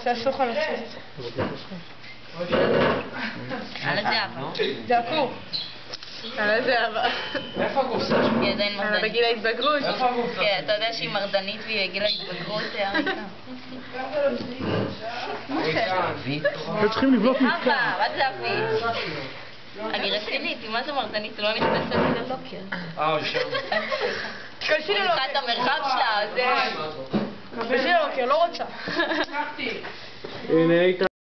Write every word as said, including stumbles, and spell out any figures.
שעשו חלוצים. על הזהבה. זה הקור. על הזהבה. איפה הקופסה שלך? היא עדיין מרדנית. על בגיל ההתבגרות. איפה הקופסה? כן, אתה יודע שהיא מרדנית והיא בגיל ההתבגרות אריקה. אתם צריכים לבנות מתקן. אבא, מה זה אבי? אני רצינית, מה זה מרדנית? לא נכנסת לי ללוקר. אה, הוא שם. תכנסי לקחה את ללוקר. המרחב שלה, זה... תכנסי ללוקר, לא רוצה. הנה איתן.